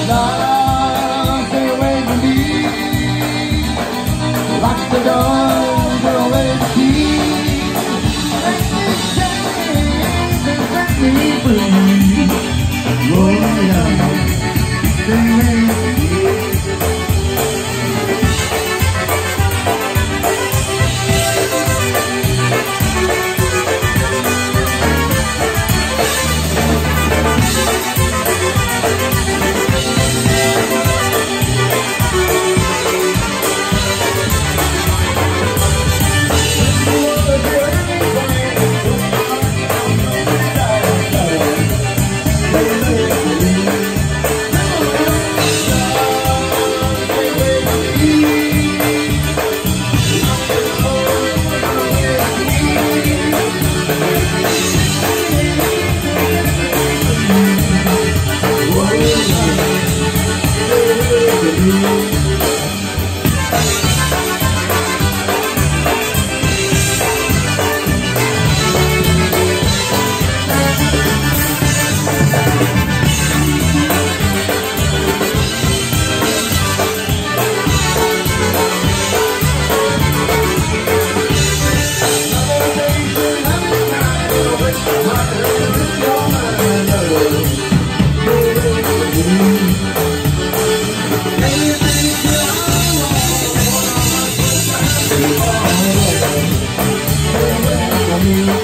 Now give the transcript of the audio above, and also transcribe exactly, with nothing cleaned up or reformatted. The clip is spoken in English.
Love, stay away from me. Lock the door, throw away the key. Let me change and set me free. Oh yeah, stay away from me. Thank you.